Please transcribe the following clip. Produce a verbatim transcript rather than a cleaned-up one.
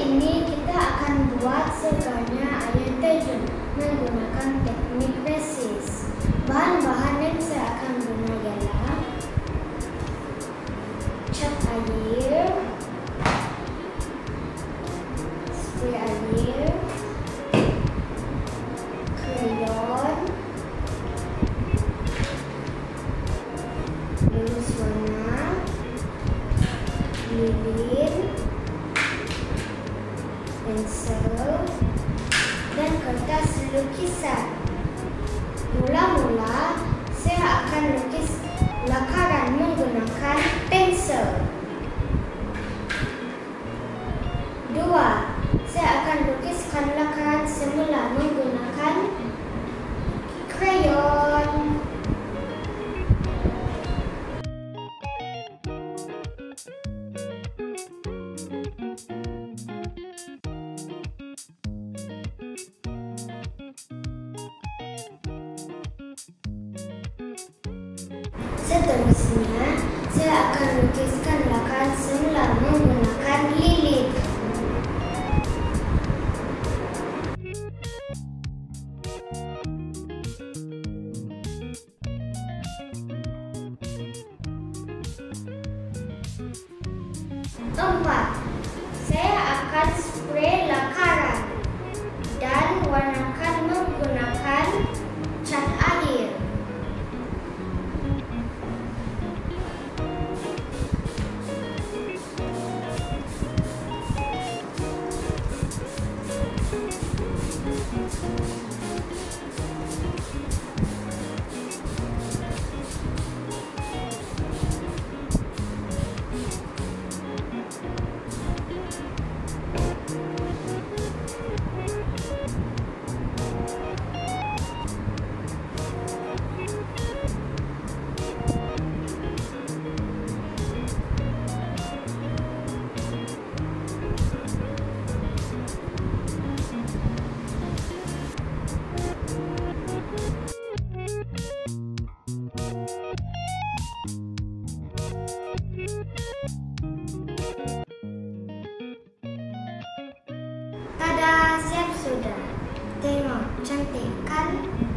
ini kita akan buat segarnya air terjun menggunakan teknik resis. Bahan-bahan yang saya akan guna ialah cat air, spray air, krayon, lurus warna, lilin, pensel, dan kertas lukisan. Mula-mula, saya akan lukis lakaran menggunakan pensel. Dua, saya akan lukiskan lakaran semula menggunakan krayon. Seterusnya, saya akan lukiskan lakaran semula menggunakan lilin. Empat, saya akan spray lakaran dan warnakan menggunakan cat air. Tada, siap sudah. Tengok, cantik kan?